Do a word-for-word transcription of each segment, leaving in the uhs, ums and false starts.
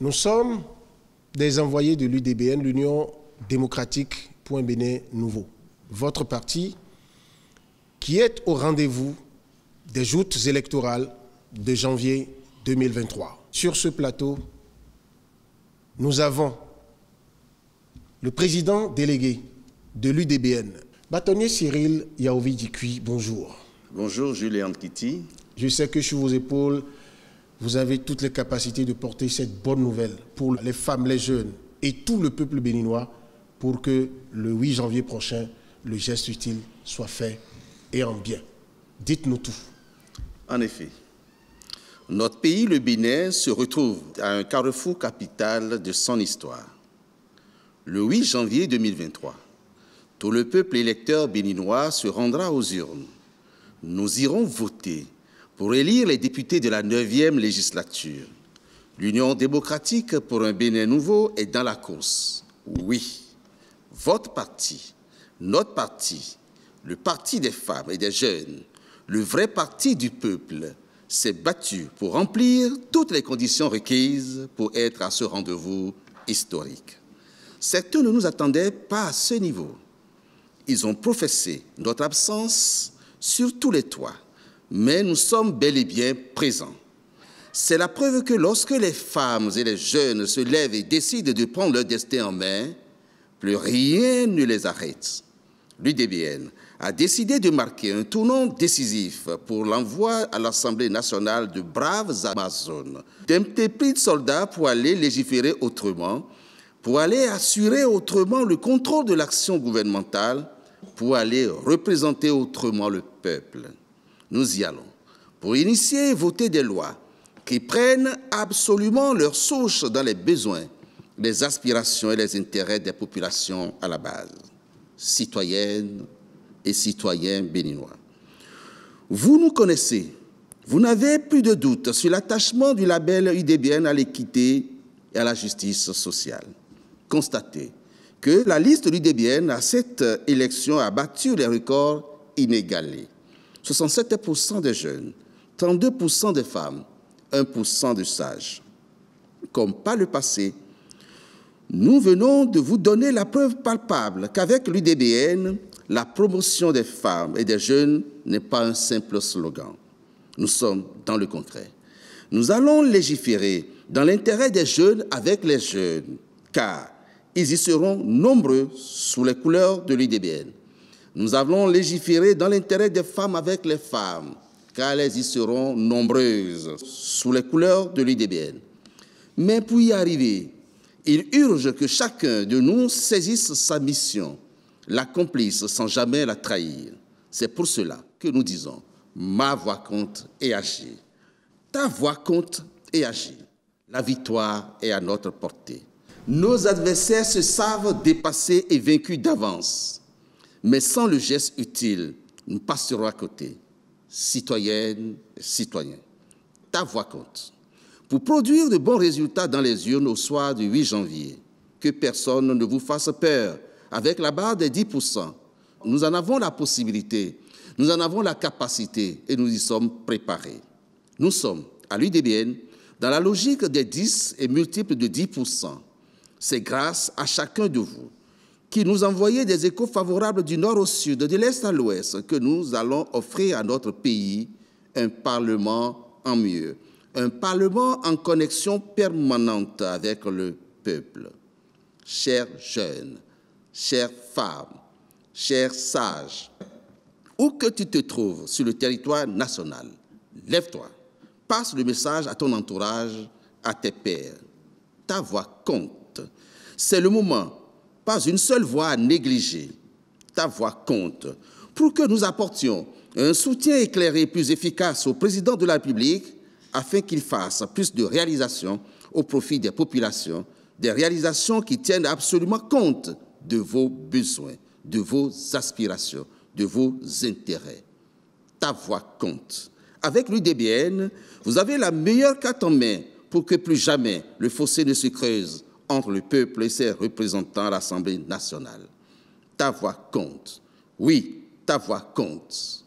Nous sommes des envoyés de l'U D B N, l'Union démocratique Point Bénin Nouveau, votre parti qui est au rendez-vous des joutes électorales de janvier deux mille vingt-trois. Sur ce plateau, nous avons le président délégué de l'U D B N, bâtonnier Cyril Yaovi-Dikui, bonjour. Bonjour Julien Kitty. Je sais que sur vos épaules, vous avez toutes les capacités de porter cette bonne nouvelle pour les femmes, les jeunes et tout le peuple béninois pour que le huit janvier prochain, le geste utile soit fait et en bien. Dites-nous tout. En effet, notre pays, le Bénin, se retrouve à un carrefour capital de son histoire. Le huit janvier deux mille vingt-trois, tout le peuple électeur béninois se rendra aux urnes. Nous irons voter pour élire les députés de la neuvième législature. L'Union démocratique pour un Bénin nouveau est dans la course. Oui, votre parti, notre parti, le parti des femmes et des jeunes, le vrai parti du peuple, s'est battu pour remplir toutes les conditions requises pour être à ce rendez-vous historique. Certains ne nous attendaient pas à ce niveau. Ils ont professé notre absence sur tous les toits, mais nous sommes bel et bien présents. C'est la preuve que lorsque les femmes et les jeunes se lèvent et décident de prendre leur destin en main, plus rien ne les arrête. L'U D B N a décidé de marquer un tournant décisif pour l'envoi à l'Assemblée nationale de braves Amazones, d'intrépides soldats pour aller légiférer autrement, pour aller assurer autrement le contrôle de l'action gouvernementale, pour aller représenter autrement le peuple. Nous y allons pour initier et voter des lois qui prennent absolument leur source dans les besoins, les aspirations et les intérêts des populations à la base, citoyennes et citoyens béninois. Vous nous connaissez, vous n'avez plus de doute sur l'attachement du label U D B N à l'équité et à la justice sociale. Constatez que la liste de l'U D B N à cette élection a battu les records inégalés. soixante-sept pour cent des jeunes, trente-deux pour cent des femmes, un pour cent de sages. Comme par le passé, nous venons de vous donner la preuve palpable qu'avec l'U D B N, la promotion des femmes et des jeunes n'est pas un simple slogan. Nous sommes dans le concret. Nous allons légiférer dans l'intérêt des jeunes avec les jeunes, car ils y seront nombreux sous les couleurs de l'U D B N. Nous allons légiférer dans l'intérêt des femmes avec les femmes, car elles y seront nombreuses sous les couleurs de l'U D B N. Mais pour y arriver, il urge que chacun de nous saisisse sa mission, l'accomplisse sans jamais la trahir. C'est pour cela que nous disons « ma voix compte et agis ». Ta voix compte et agis. La victoire est à notre portée. Nos adversaires se savent dépassés et vaincus d'avance. Mais sans le geste utile, nous passerons à côté. Citoyennes et citoyens, ta voix compte. Pour produire de bons résultats dans les urnes au soir du huit janvier, que personne ne vous fasse peur avec la barre des dix pour cent. Nous en avons la possibilité, nous en avons la capacité et nous y sommes préparés. Nous sommes, à l'U D B N, dans la logique des dix et multiples de dix pour cent. C'est grâce à chacun de vous qui nous envoyez des échos favorables du nord au sud, de l'est à l'ouest, que nous allons offrir à notre pays un Parlement en mieux, un Parlement en connexion permanente avec le peuple. Chers jeunes, chères femmes, chers sages, où que tu te trouves sur le territoire national, lève-toi, passe le message à ton entourage, à tes pairs. Ta voix compte. C'est le moment. Pas une seule voix à négliger. Ta voix compte pour que nous apportions un soutien éclairé plus efficace au président de la République afin qu'il fasse plus de réalisations au profit des populations, des réalisations qui tiennent absolument compte de vos besoins, de vos aspirations, de vos intérêts. Ta voix compte. Avec l'U D B N, vous avez la meilleure carte en main pour que plus jamais le fossé ne se creuse entre le peuple et ses représentants à l'Assemblée nationale. Ta voix compte. Oui, ta voix compte.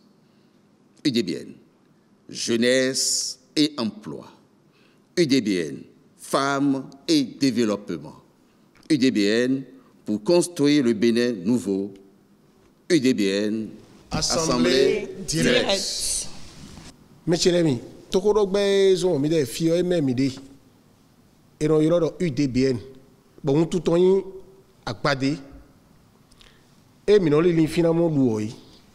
U D B N, jeunesse et emploi. U D B N, femmes et développement. U D B N pour construire le Bénin nouveau. U D B N, Assemblée, Assemblée directe. Monsieur Lémy, Tokorogbe zon mi de fio e même idée. Et non yoro U D B N. Bon tout on y akpade. Et mi non li finalement louoi.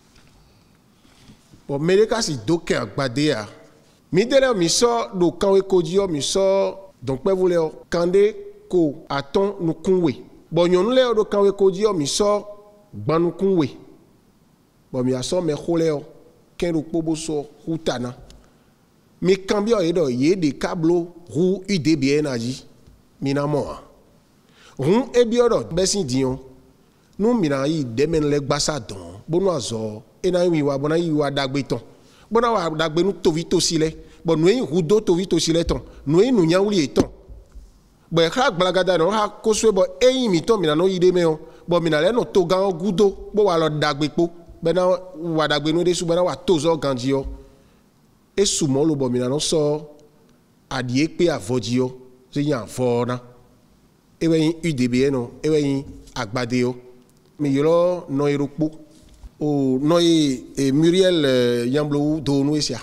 Bon mais ka si doke akpade a. Mi de mi so do kanwe kodio mi so donc pe voulez kande ko aton nu kunwe. Bon yon le do kanwe kodio mi so gbanu kunwe. Bon mi aso me khole ken ro pobo so hutana. Mi kambio edo ye de kablo ru U D B N aji mina mo. Ru ebiodo besin dion. Nu mina yi demen le gbasa don. Bonu azo ena wi wa bona yi wa dagbe ton. Bona wa dagbe nu tovito sile. Bon nous ru do tovito sile ton. Nu nu nya wuli ton. Bon ha glagada no ha koswe bo eyi mi ton mina no yi de me on. Bon mina le no to gan gudo bo wa lo dagbe po. Bena wa dagbe nu de su bena wa tozo gandio. Et souvent le bomina non sort à dire que à vodio c'est un fort et oui U D B N et oui agbadeo mais yolo no irupo o no et Muriel Yamblo do nous ici.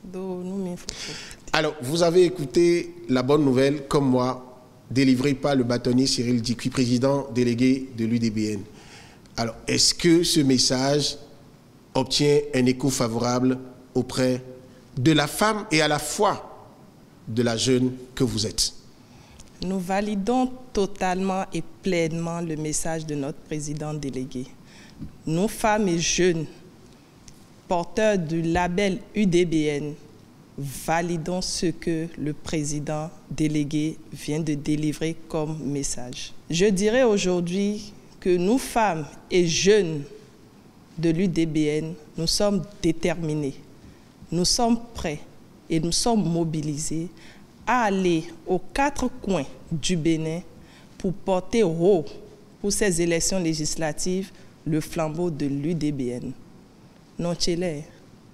Alors vous avez écouté la bonne nouvelle comme moi délivrée par le bâtonnier Cyril Dicouy, président délégué de l'U D B N. Alors est-ce que ce message obtient un écho favorable auprès de la femme et à la fois de la jeune que vous êtes? Nous validons totalement et pleinement le message de notre président délégué. Nous, femmes et jeunes, porteurs du label U D B N, validons ce que le président délégué vient de délivrer comme message. Je dirais aujourd'hui que nous, femmes et jeunes de l'U D B N, nous sommes déterminés. Nous sommes prêts et nous sommes mobilisés à aller aux quatre coins du Bénin pour porter haut pour ces élections législatives le flambeau de l'U D B N. Non tchele,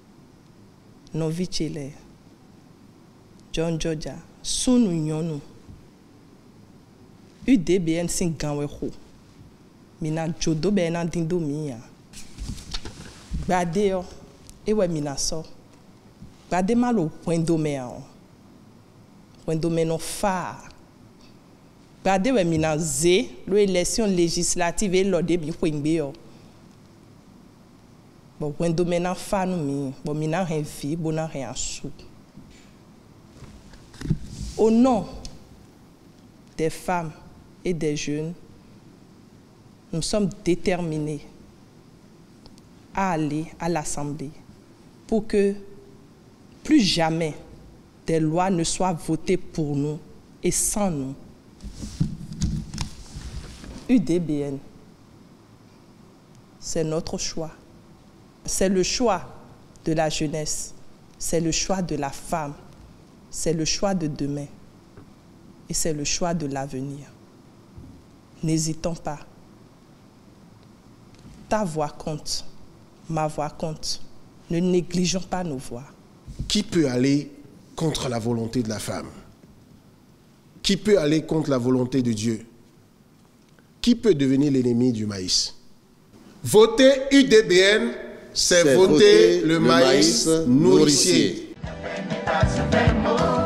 non vichele, John Georgia, sunu nyonu. U D B N sin ganwe ho. Mina jodo be na dindo miya. Badeo, ewe mina so. Bade malo point domaine. Point domaine non fa. Bade we mina ze l'élection législative et l'ode bi point bio. Bon point domaine en fa nous mi. Bon mina rien vie, bon na rien sou. Au nom des femmes et des jeunes, nous sommes déterminés à aller à l'Assemblée pour que plus jamais des lois ne soient votées pour nous et sans nous. U D B N, c'est notre choix. C'est le choix de la jeunesse. C'est le choix de la femme. C'est le choix de demain. Et c'est le choix de l'avenir. N'hésitons pas. Ta voix compte. Ma voix compte. Ne négligeons pas nos voix. Qui peut aller contre la volonté de la femme? Qui peut aller contre la volonté de Dieu? Qui peut devenir l'ennemi du maïs? Voter U D B N, c'est voter, voter le, le maïs, maïs nourricier. nourricier.